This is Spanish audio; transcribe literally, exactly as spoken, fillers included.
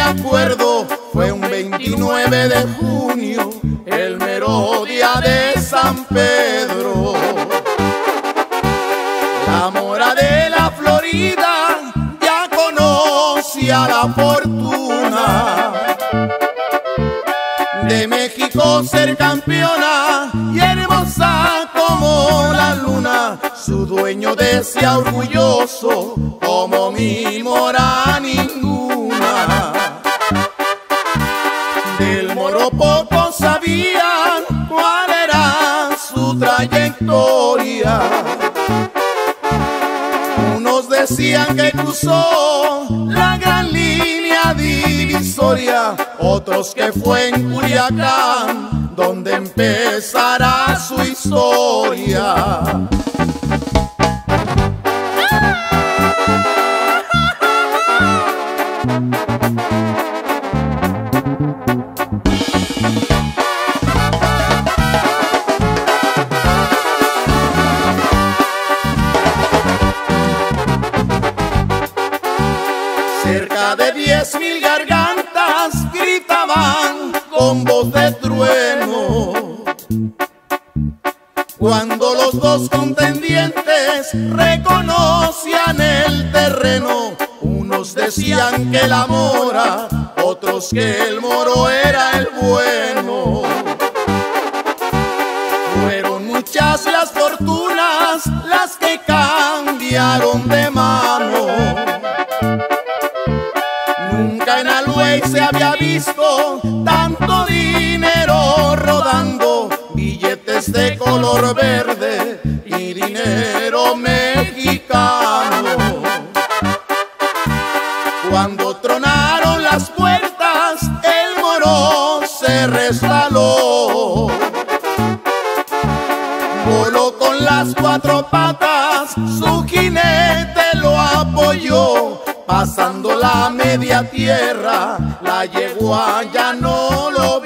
acuerdo, fue un veintinueve de junio, el mero día de San Pedro. La mora de la Florida ya conocía la fortuna de México ser campeona y hermosa como la luna. Su dueño decía orgulloso, como mi mora ninguna. Del moro poco sabían cuál era su trayectoria. Unos decían que cruzó la gran línea divisoria, otros que fue en Culiacán donde empezará su historia. Cerca de diez mil gargantas gritaban con voz de trueno, cuando los dos contendientes reconocían el terreno. Unos decían que la mora, otros que el moro era el bueno. Fueron muchas las fortunas las que cambiaron de mano. Nunca en Alhuey se había visto tanto dinero rodando, billetes de color verde y dinero mexicano. Cuando tronaron las puertas, el moro se resbaló. Voló con las cuatro patas, su jinete lo apoyó. Pasando la media tierra, la yegua ya no lo vio.